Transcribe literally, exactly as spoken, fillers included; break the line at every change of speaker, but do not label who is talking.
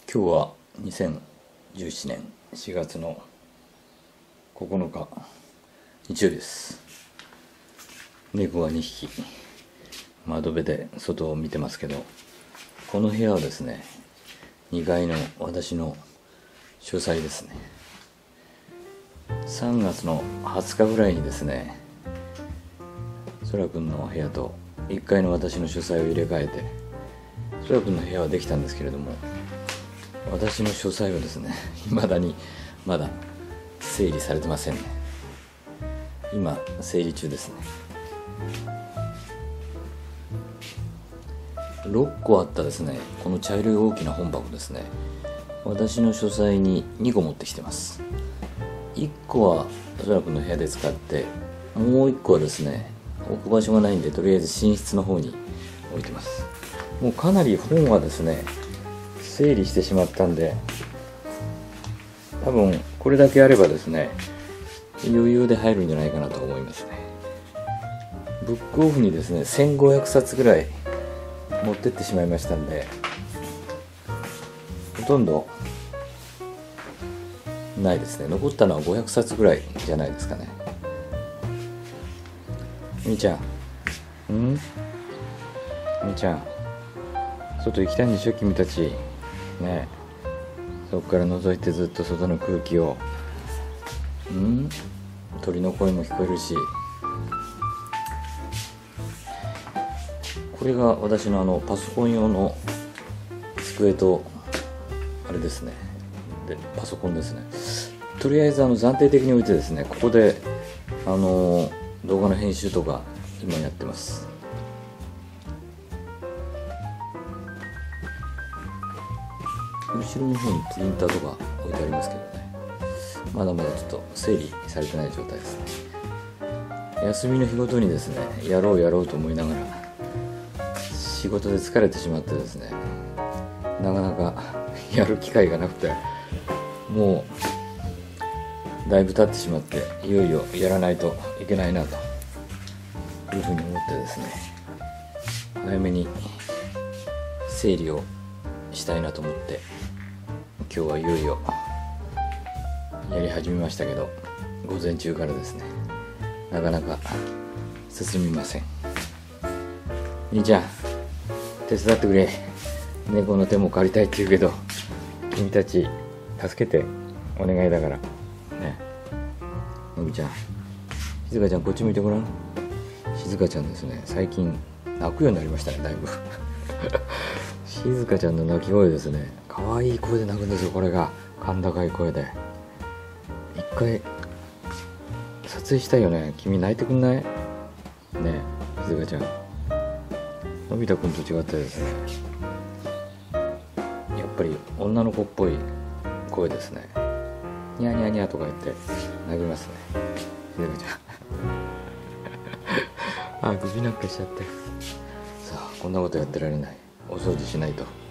今日はにせんじゅうななねんしがつのここのか日曜日です。猫がにひき窓辺で外を見てますけど、この部屋はですね、にかいの私の書斎ですね。さんがつのはつかぐらいにですね、そらくんの部屋といっかいの私の書斎を入れ替えて、そらくんの部屋はできたんですけれども、私の書斎はですね、未だにまだ整理されてませんね。今整理中ですね。ろっこあったですね、この茶色い大きな本箱ですね、私の書斎ににこ持ってきてます。いっこはそらくんの部屋で使って、もういっこはですね、置く場所がないんで、とりあえず寝室の方に置いてます。もうかなり本はですね、整理してしまったんで、多分これだけあればですね、余裕で入るんじゃないかなと思いますね。ブックオフにですね、せんごひゃくさつぐらい持ってってしまいましたんで、ほとんどないですね。残ったのはごひゃくさつぐらいじゃないですかね。みーちゃん、んみーちゃん、外行きたいんでしょ君たちね。そこから覗いてずっと外の空気を、ん鳥の声も聞こえるし、これが私のあのパソコン用の机とあれですね、でパソコンですね。とりあえずあの暫定的に置いてですね、ここであの動画の編集とか今やってます。後ろの方にプリンターとか置いてありますけどね、まだまだちょっと整理されてない状態ですね。休みの日ごとにですね、やろうやろうと思いながら仕事で疲れてしまってですね、なかなかやる機会がなくて、もうだいぶ経ってしまって、いよいよやらないといけないなというふうに思ってですね、早めに整理をしたいなと思って、今日はいよいよやり始めましたけど、午前中からですね、なかなか進みません。兄ちゃん手伝ってくれ。猫の手も借りたいって言うけど、君たち助けてお願いだからね。のびちゃん、静香ちゃんこっち向いてごらん。静香ちゃんですね、最近泣くようになりましたね、だいぶ静香ちゃんの泣き声ですね、可愛い声で泣くんですよ。これが甲高い声で、一回撮影したいよね。君泣いてくんないねえ、静香ちゃん。のび太くんと違ってですね、やっぱり女の子っぽい声ですね。ニャーニャーニャーとか言って泣きますね、静香ちゃんあ、首なんかしちゃって。さあ、こんなことやってられない。お掃除しないと。